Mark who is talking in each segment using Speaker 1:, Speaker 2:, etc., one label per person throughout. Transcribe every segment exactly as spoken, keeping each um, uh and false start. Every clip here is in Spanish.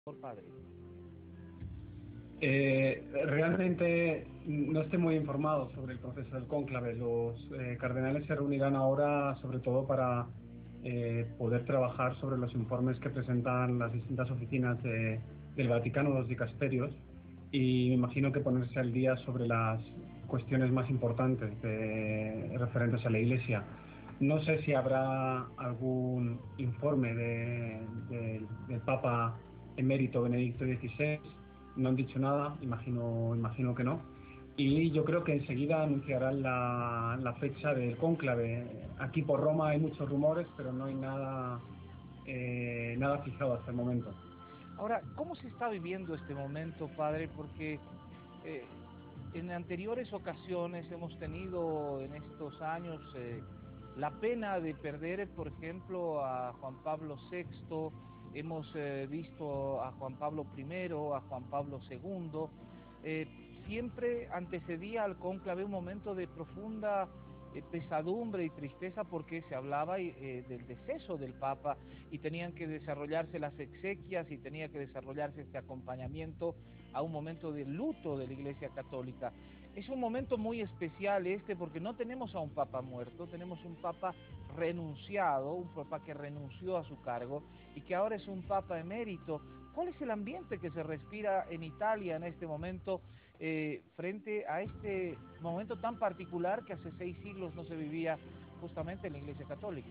Speaker 1: Por padre.
Speaker 2: Eh, realmente no estoy muy informado sobre el proceso del cónclave. Los eh, cardenales se reunirán ahora sobre todo para eh, poder trabajar sobre los informes que presentan las distintas oficinas de- del Vaticano, los dicasterios, y me imagino que ponerse al día sobre las cuestiones más importantes de- referentes a la Iglesia. No sé si habrá algún informe de- de- del Papa emérito Benedicto dieciséis. No han dicho nada, imagino, imagino que no. Y yo creo que enseguida anunciarán la, la fecha del cónclave. Aquí por Roma hay muchos rumores, pero no hay nada, eh, nada fijado hasta el momento.
Speaker 1: Ahora, ¿cómo se está viviendo este momento, padre? Porque eh, en anteriores ocasiones hemos tenido en estos años eh, la pena de perder, por ejemplo, a Juan Pablo sexto, hemos eh, visto a Juan Pablo primero, a Juan Pablo segundo. Eh, siempre antecedía al cónclave un momento de profunda eh, pesadumbre y tristeza porque se hablaba eh, del deceso del Papa y tenían que desarrollarse las exequias y tenía que desarrollarse este acompañamiento a un momento de luto de la Iglesia Católica. Es un momento muy especial este porque no tenemos a un Papa muerto, tenemos un Papa renunciado, un Papa que renunció a su cargo y que ahora es un Papa emérito. ¿Cuál es el ambiente que se respira en Italia en este momento eh, frente a este momento tan particular que hace seis siglos no se vivía justamente en la Iglesia Católica?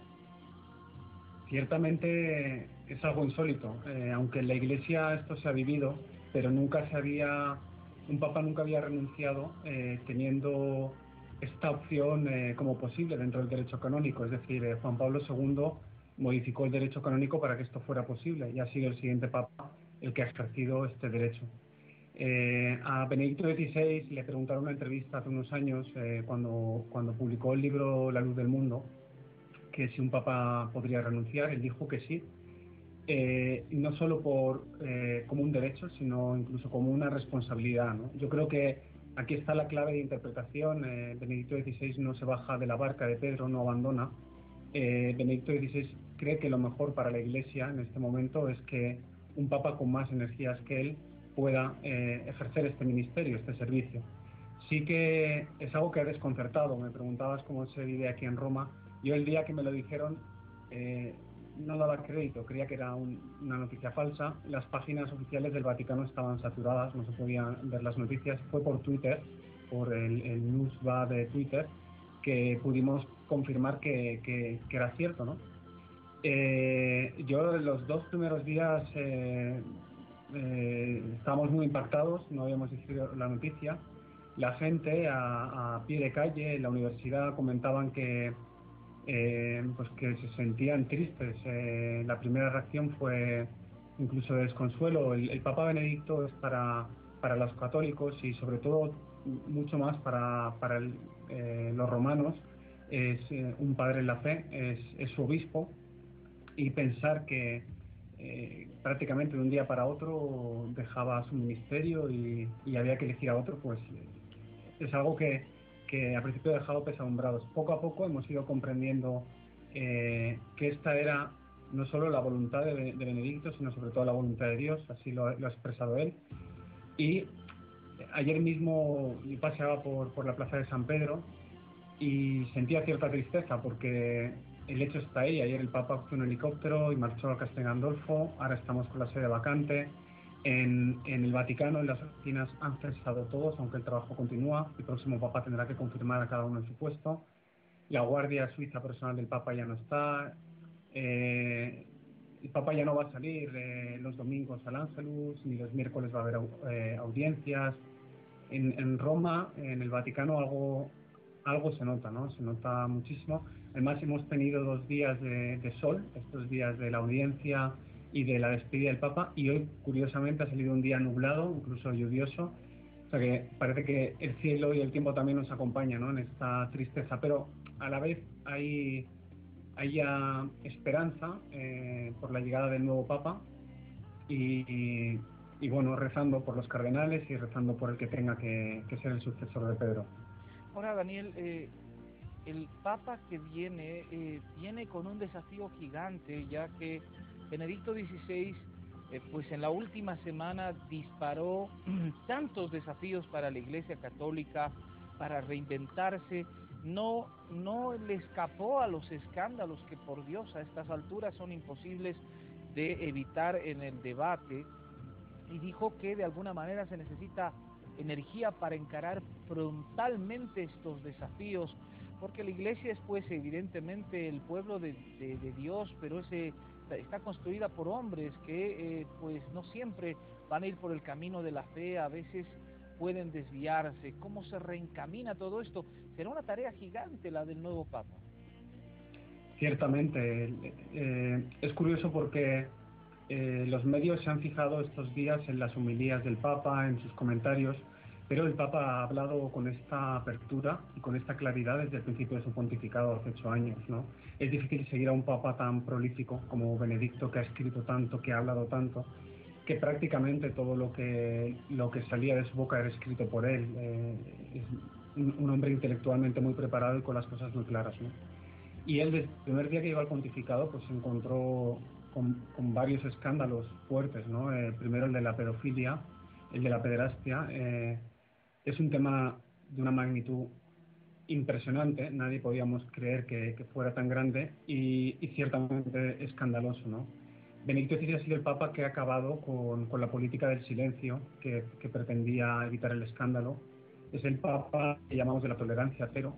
Speaker 2: Ciertamente es algo insólito, eh, aunque en la Iglesia esto se ha vivido, pero nunca se había, un papa nunca había renunciado eh, teniendo esta opción eh, como posible dentro del derecho canónico. Es decir, eh, Juan Pablo segundo modificó el derecho canónico para que esto fuera posible y ha sido el siguiente papa el que ha ejercido este derecho. Eh, a Benedicto dieciséis le preguntaron en una entrevista hace unos años, eh, cuando, cuando publicó el libro La luz del mundo, que si un papa podría renunciar. Él dijo que sí, eh, no solo por, eh, como un derecho, sino incluso como una responsabilidad, ¿no? Yo creo que aquí está la clave de interpretación. eh, Benedicto dieciséis no se baja de la barca de Pedro, no abandona. Eh, Benedicto dieciséis cree que lo mejor para la Iglesia en este momento es que un papa con más energías que él pueda eh, ejercer este ministerio, este servicio. Sí que es algo que ha desconcertado. Me preguntabas cómo se vive aquí en Roma. Yo el día que me lo dijeron eh, no daba crédito, creía que era un- una noticia falsa. Las páginas oficiales del Vaticano estaban saturadas, no se podían ver las noticias. Fue por Twitter, por el, el newsbar de Twitter, que pudimos confirmar que, que- que era cierto, ¿no? Eh, yo los dos primeros días eh, eh, estábamos muy impactados, no habíamos visto la noticia. La gente a, a pie de calle en la universidad comentaban que, eh, pues que se sentían tristes. Eh, la primera reacción fue incluso de desconsuelo. El, el Papa Benedicto es para, para los católicos y sobre todo mucho más para, para el, eh, los romanos. Es eh, un padre en la fe, es, es su obispo, y pensar que eh, prácticamente de un día para otro dejaba su ministerio y, y había que elegir a otro, pues eh, es algo que, que al principio ha dejado pesadumbrados. Poco a poco hemos ido comprendiendo eh, que esta era no solo la voluntad de, de Benedicto, sino sobre todo la voluntad de Dios, así lo, lo ha expresado él. Y ayer mismo yo paseaba por, por la plaza de San Pedro y sentía cierta tristeza porque el hecho está ahí. Ayer el Papa cogió un helicóptero y marchó a Castel Gandolfo. Ahora estamos con la sede vacante. En, en el Vaticano, en las oficinas han cesado todos, aunque el trabajo continúa. El próximo Papa tendrá que confirmar a cada uno en su puesto. La guardia suiza personal del Papa ya no está. Eh, el Papa ya no va a salir eh, los domingos al Ángelus, ni los miércoles va a haber au- eh, audiencias. En, en Roma, en el Vaticano, algo, algo se nota, ¿no? Se nota muchísimo. Además, hemos tenido dos días de, de sol, estos días de la audiencia y de la despedida del Papa, y hoy, curiosamente, ha salido un día nublado, incluso lluvioso. O sea que parece que el cielo y el tiempo también nos acompañan, ¿no?, en esta tristeza, pero a la vez hay, hay ya esperanza eh, por la llegada del nuevo Papa y, y bueno, rezando por los cardenales y rezando por el que tenga que, que ser el sucesor de Pedro.
Speaker 1: Ahora, Daniel, eh, el Papa que viene, eh, viene con un desafío gigante, ya que Benedicto dieciséis eh, pues en la última semana disparó tantos desafíos para la Iglesia Católica, para reinventarse. No, no le escapó a los escándalos que, por Dios, a estas alturas son imposibles de evitar en el debate, y dijo que de alguna manera se necesita energía para encarar frontalmente estos desafíos, porque la Iglesia es, pues, evidentemente el pueblo de, de, de Dios, pero ese, está construida por hombres que eh, pues no siempre van a ir por el camino de la fe, a veces pueden desviarse. ¿Cómo se reencamina todo esto? Será una tarea gigante la del nuevo Papa.
Speaker 2: Ciertamente, eh, es curioso porque eh, los medios se han fijado estos días en las homilías del Papa, en sus comentarios, pero el Papa ha hablado con esta apertura y con esta claridad desde el principio de su pontificado hace ocho años, ¿no? Es difícil seguir a un Papa tan prolífico como Benedicto, que ha escrito tanto, que ha hablado tanto, que prácticamente todo lo que, lo que salía de su boca era escrito por él. Eh, es un, un hombre intelectualmente muy preparado y con las cosas muy claras, ¿no? Y él, desde el primer día que llegó al pontificado, pues se encontró con, con varios escándalos fuertes, ¿no? Eh, primero el de la pedofilia, el de la pederastia. Eh, es un tema de una magnitud impresionante, nadie podíamos creer que, que fuera tan grande y, y ciertamente escandaloso, ¿no? Benedicto dieciséis ha sido el Papa que ha acabado con, con la política del silencio, que, que pretendía evitar el escándalo. Es el Papa que llamamos de la tolerancia cero.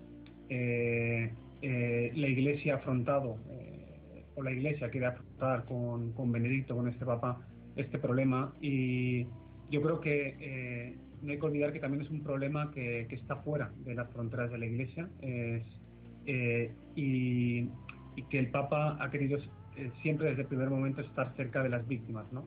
Speaker 2: Eh, eh, la Iglesia ha afrontado, eh, o la Iglesia quiere afrontar con, con Benedicto, con este Papa, este problema, y yo creo que eh, no hay que olvidar que también es un problema que, que está fuera de las fronteras de la Iglesia, es, eh, y, y que el Papa ha querido eh, siempre desde el primer momento estar cerca de las víctimas, ¿no?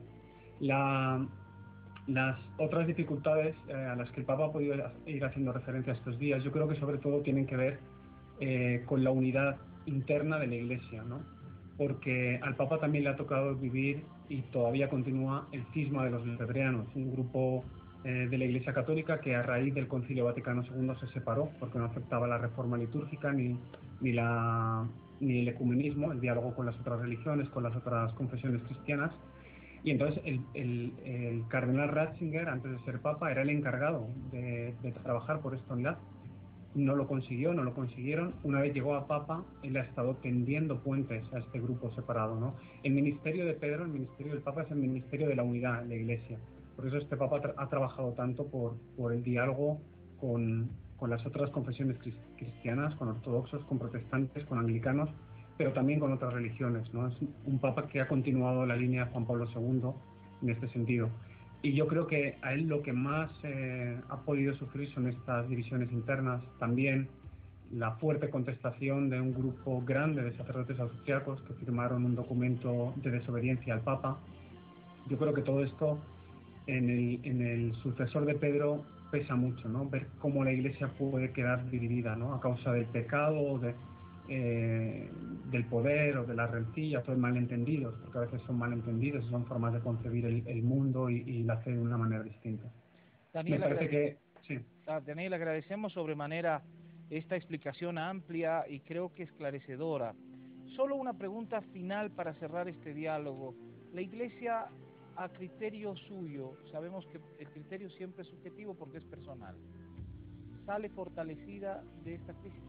Speaker 2: La, las otras dificultades eh, a las que el Papa ha podido ir haciendo referencia estos días, yo creo que sobre todo tienen que ver eh, con la unidad interna de la Iglesia, ¿no? Porque al Papa también le ha tocado vivir, y todavía continúa, el cisma de los lebreanos, un grupo eh, de la Iglesia Católica que a raíz del Concilio Vaticano segundo se separó porque no aceptaba la reforma litúrgica ni, ni, la, ni el ecumenismo, el diálogo con las otras religiones, con las otras confesiones cristianas. Y entonces el, el, el cardenal Ratzinger, antes de ser Papa, era el encargado de, de trabajar por esta unidad. No lo consiguió, no lo consiguieron. Una vez llegó a Papa, él ha estado tendiendo puentes a este grupo separado, ¿no? El ministerio de Pedro, el ministerio del Papa, es el ministerio de la unidad en la Iglesia. Por eso este Papa tra ha trabajado tanto por, por el diálogo con, con las otras confesiones cristianas, con ortodoxos, con protestantes, con anglicanos, pero también con otras religiones, ¿no? Es un Papa que ha continuado la línea de Juan Pablo segundo en este sentido. Y yo creo que a él lo que más eh, ha podido sufrir son estas divisiones internas, también la fuerte contestación de un grupo grande de sacerdotes austriacos que firmaron un documento de desobediencia al Papa. Yo creo que todo esto en el, en el sucesor de Pedro pesa mucho, ¿no? Ver cómo la Iglesia puede quedar dividida, ¿no? A causa del pecado, de, eh, del poder o de las rencillas o de malentendidos, porque a veces son malentendidos, son formas de concebir el, el mundo y, y la fe de una manera distinta.
Speaker 1: Daniel,
Speaker 2: Me parece que sí.
Speaker 1: Daniel, agradecemos sobremanera esta explicación amplia y creo que esclarecedora. Solo una pregunta final para cerrar este diálogo. La Iglesia, a criterio suyo, sabemos que el criterio siempre es subjetivo porque es personal, ¿sale fortalecida de esta crisis?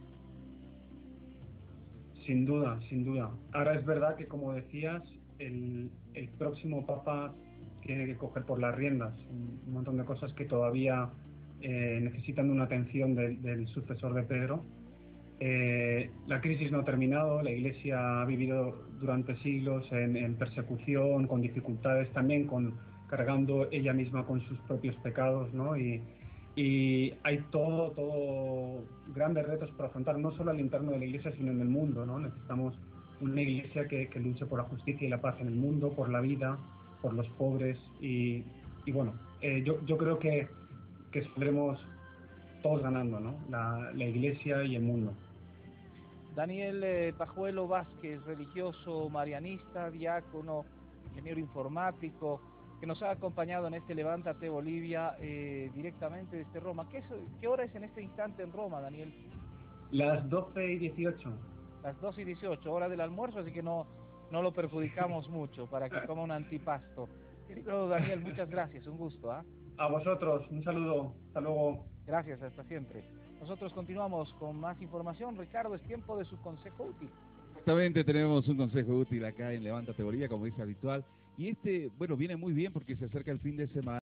Speaker 2: Sin duda, sin duda. Ahora es verdad que, como decías, el, el próximo Papa tiene que coger por las riendas un, un montón de cosas que todavía eh, necesitan una atención de, del sucesor de Pedro. Eh, la crisis no ha terminado, la Iglesia ha vivido durante siglos en, en persecución, con dificultades, también con, cargando ella misma con sus propios pecados, ¿no? Y, y hay todo, todo grandes retos por afrontar, no solo al interno de la Iglesia, sino en el mundo, ¿no? Necesitamos una Iglesia que, que luche por la justicia y la paz en el mundo, por la vida, por los pobres y, y bueno, eh, yo, yo creo que, que saldremos todos ganando, ¿no? La, la Iglesia y el mundo.
Speaker 1: Daniel eh, Pajuelo Vázquez, religioso marianista, diácono, ingeniero informático, que nos ha acompañado en este Levántate Bolivia eh, directamente desde Roma. ¿Qué, es, ¿Qué hora es en este instante en Roma, Daniel?
Speaker 2: Las doce y dieciocho.
Speaker 1: Las doce y dieciocho, hora del almuerzo, así que no, no lo perjudicamos mucho para que coma un antipasto. Querido Daniel, muchas gracias, un gusto. ¿ah?
Speaker 2: A vosotros, un saludo, hasta luego.
Speaker 1: Gracias, hasta siempre. Nosotros continuamos con más información. Ricardo, es tiempo de su consejo útil.
Speaker 3: Exactamente, tenemos un consejo útil acá en Levántate Bolivia, como es habitual. Y este, bueno, viene muy bien porque se acerca el fin de semana.